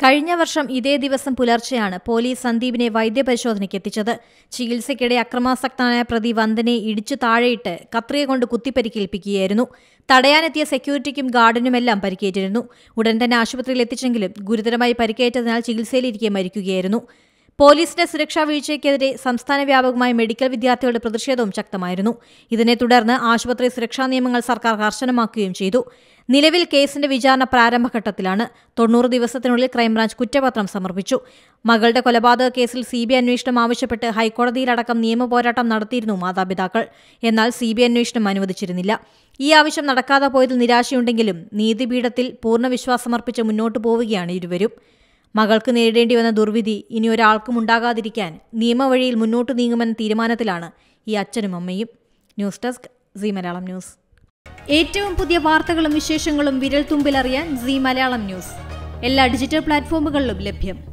കഴിഞ്ഞ വർഷം ഇതേ ദിവസം പുലർച്ചെയാണ് പോലീസ് സന്ദീപിനെ വൈദ്യപരിശോധനയ്ക്ക് എത്തിച്ചത്. ചികിത്സയ്ക്കിടെ അക്രമാസക്തനായ പ്രതി വന്ദനെ ഇടിച്ചു താഴെയിട്ട് കത്രിക കൊണ്ട് കുത്തിപ്പരിക്കേൽപ്പിക്കുകയായിരുന്നു. തടയാനെത്തിയ സെക്യൂരിറ്റിക്കും ഗാർഡിനുമെല്ലാം പരിക്കേറ്റിരുന്നു. ഉടൻ തന്നെ ആശുപത്രിയിൽ എത്തിച്ചെങ്കിലും ഗുരുതരമായി പരിക്കേറ്റതിനാൽ ചികിത്സയിലിരിക്കെ മരിക്കുകയായിരുന്നു. പോലീസിന്റെ സുരക്ഷാ വീഴ്ചയ്ക്കെതിരെ സംസ്ഥാന വ്യാപകമായി മെഡിക്കൽ വിദ്യാർത്ഥികളുടെ പ്രതിഷേധവും ശക്തമായിരുന്നു. ഇതിനെ തുടർന്ന് ആശുപത്രി സുരക്ഷാ നിയമങ്ങൾ സർക്കാർ കർശനമാക്കുകയും ചെയ്തു. നിലവിൽ കേസിന്റെ വിചാരണ പ്രാരംഭഘട്ടത്തിലാണ്. 90 ദിവസത്തിനുള്ളിൽ ക്രൈംബ്രാഞ്ച് കുറ്റപത്രം സമർപ്പിച്ചു. മകളുടെ കൊലപാതക കേസിൽ CBI അന്വേഷണം ആവശ്യപ്പെട്ട് ഹൈക്കോടതിയിലടക്കം നിയമപോരാട്ടം നടത്തിയിരുന്നു മാതാപിതാക്കൾ. എന്നാൽ CBI അന്വേഷണം അനുവദിച്ചിരുന്നില്ല. ഈ ആവശ്യം നടക്കാതെ പോയതിൽ നിരാശയുണ്ടെങ്കിലും നീതിപീഠത്തിൽ പൂർണ്ണ വിശ്വാസമർപ്പിച്ച് മുന്നോട്ടു പോവുകയാണ് ഇരുവരും. മകൾക്ക് നേരിടേണ്ടി വന്ന ദുർവിധി ഇനി ഒരാൾക്കും ഉണ്ടാകാതിരിക്കാൻ നിയമവഴിയിൽ മുന്നോട്ടു നീങ്ങുമെന്ന തീരുമാനത്തിലാണ് ഈ അച്ഛനും അമ്മയും. News desk Zee Malayalam news. ഏറ്റവും പുതിയ വാർത്തകളും വിശേഷങ്ങളും വിരൽ തുമ്പിലറിയാൻ സീ മലയാളം ന്യൂസ് എല്ലാ ഡിജിറ്റൽ പ്ലാറ്റ്ഫോമുകളിലും ലഭ്യം.